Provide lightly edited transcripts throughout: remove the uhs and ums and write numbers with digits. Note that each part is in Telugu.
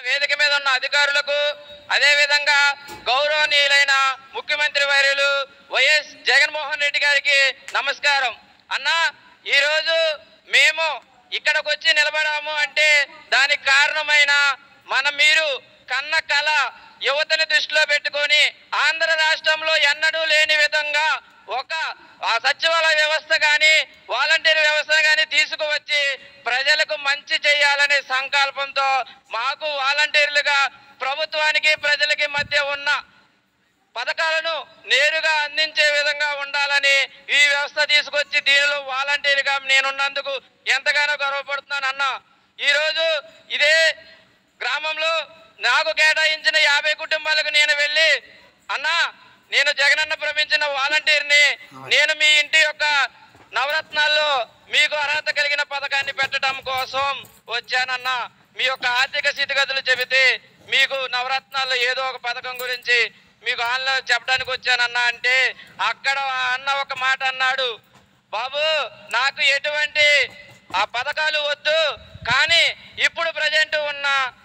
వేదిక మీద ఉన్న అధికారులకు అదే విధంగా గౌరవనీయులైన ముఖ్యమంత్రి వర్యులు వైఎస్ జగన్మోహన్ రెడ్డి గారికి నమస్కారం. అన్న, ఈరోజు మేము ఇక్కడికి వచ్చి నిలబడాము అంటే దానికి కారణమైన మీరు కన్న కళ యువతని దృష్టిలో పెట్టుకొని ఆంధ్ర రాష్ట్రంలో ఎన్నడూ లేని విధంగా ఒక సచివాలయ వ్యవస్థ కానీ వాలంటీర్ వ్యవస్థ కానీ తీసుకువచ్చి ప్రజలకు మంచి చేయాలనే సంకల్పంతో మాకు వాలంటీర్లుగా ప్రభుత్వానికి ప్రజలకి మధ్య ఉన్న పథకాలను నేరుగా అందించే విధంగా ఉండాలని ఈ వ్యవస్థ తీసుకొచ్చి దీనిలో వాలంటీర్గా నేనున్నందుకు ఎంతగానో గర్వపడుతున్నాను అన్న. ఈరోజు ఇదే గ్రామంలో నాకు కేటాయించిన 50 కుటుంబాలకు నేను వెళ్ళి, అన్నా నేను జగనన్న ప్రమించిన వాలంటీర్ని, నేను మీ ఇంటి యొక్క నవరత్నాల్లో మీకు అర్హత కలిగిన పథకాన్ని పెట్టడం కోసం వచ్చానన్నా. మీ యొక్క ఆర్థిక స్థితిగతులు చెబితే మీకు నవరత్నాల్లో ఏదో ఒక పథకం గురించి మీకు ఆన్లైన్ చెప్పడానికి వచ్చానన్నా అంటే అక్కడ అన్న ఒక మాట అన్నాడు, బాబు నాకు ఎటువంటి ఆ పథకాలు వద్దు, కానీ ఇప్పుడు ప్రజెంట్ ఉన్న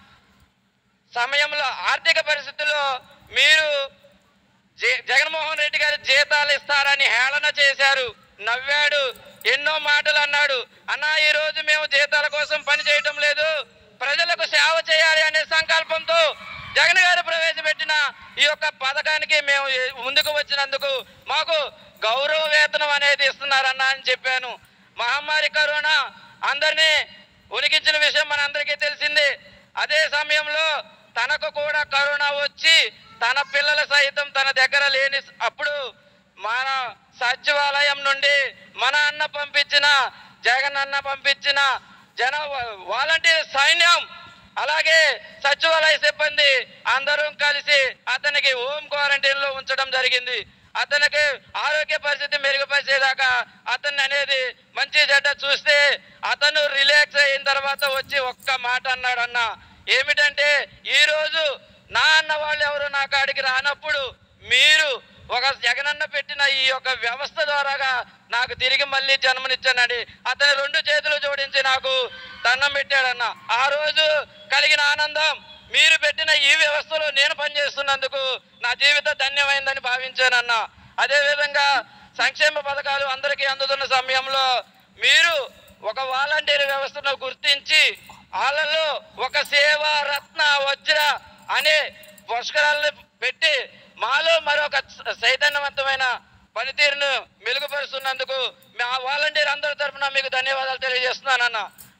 సమయంలో ఆర్థిక పరిస్థితుల్లో మీరు జగన్మోహన్ రెడ్డి గారి జీతాలు ఇస్తారని హేళన చేశారు, నవ్వాడు, ఎన్నో మాటలు అన్నాడు. అన్నా ఈరోజు మేము జీతాల కోసం పని చేయటం లేదు, ప్రజలకు సేవ చేయాలి అనే సంకల్పంతో జగన్ గారు ప్రవేశపెట్టిన ఈ యొక్క పథకానికి మేము ముందుకు వచ్చినందుకు మాకు గౌరవ వేతనం అనేది ఇస్తున్నారన్నా అని చెప్పాను. మహమ్మారి కరోనా అందరినీ ఉనికించిన విషయం మనందరికీ తెలిసిందే. అదే సమయంలో తనకు కూడా కరోనా వచ్చి తన పిల్లల సైతం తన దగ్గర లేని అప్పుడు మన సచివాలయం నుండి మన అన్న పంపించిన జగన్ అన్న పంపించిన వాలంటీర్ సైన్యం అలాగే సచివాలయ సిబ్బంది అందరం కలిసి అతనికి హోమ్ క్వారంటైన్ లో ఉంచడం జరిగింది. అతనికి ఆరోగ్య పరిస్థితి మెరుగుపరిచేదాకా అతన్ని అనేది మంచి చెడ్డ చూస్తే అతను రిలాక్స్ అయిన తర్వాత వచ్చి ఒక్క మాట అన్నాడు, అన్న ఏమిటంటే ఈరోజు నా అన్న వాళ్ళు ఎవరు నా కాడికి రానప్పుడు మీరు ఒక జగనన్న పెట్టిన ఈ యొక్క వ్యవస్థ ద్వారాగా నాకు తిరిగి మళ్ళీ జన్మనిచ్చానని అతని 2 చేతులు జోడించి నాకు దండం పెట్టాడన్న. ఆ రోజు కలిగిన ఆనందం మీరు పెట్టిన ఈ వ్యవస్థలో నేను పనిచేస్తున్నందుకు నా జీవితం ధన్యమైందని భావించానన్న. అదేవిధంగా సంక్షేమ పథకాలు అందరికీ అందుతున్న సమయంలో మీరు ఒక వాలంటీర్ వ్యవస్థను గుర్తించి వాళ్ళలో ఒక సేవ రత్న వజ్ర అనే పురస్కారాలను పెట్టి మాలో మరొక చైతన్యవంతమైన పనితీరును మెరుగుపరుస్తున్నందుకు మా వాలంటీర్ అందరి తరఫున మీకు ధన్యవాదాలు తెలియజేస్తున్నానన్న.